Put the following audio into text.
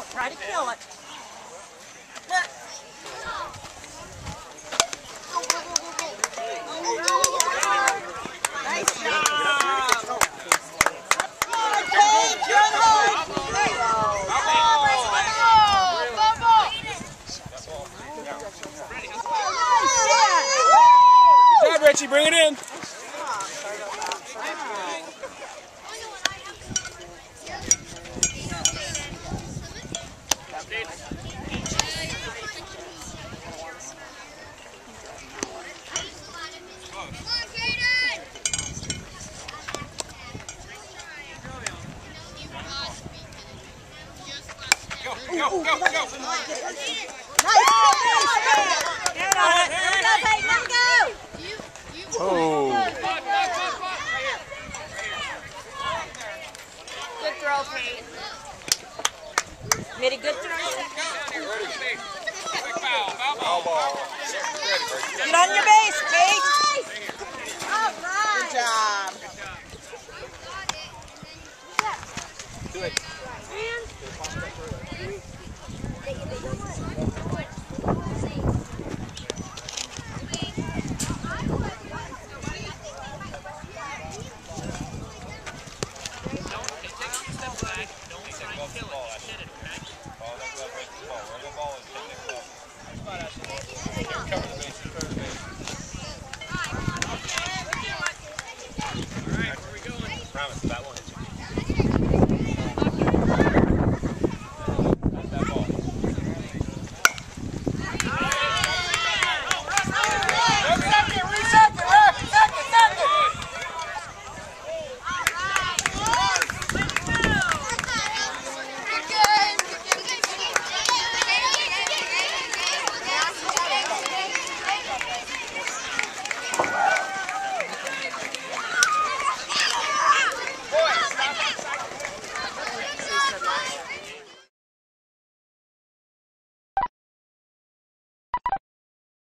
Try to kill it. Nice job. Good job, Richie. Bring it in. Go, go, go, go. Nice. Get on it. Go, Peyton. Let go. Oh. Good throw, Peyton. Made a good throw. Get on your base, Peyton. All right. Good job. Do it. Promise that one.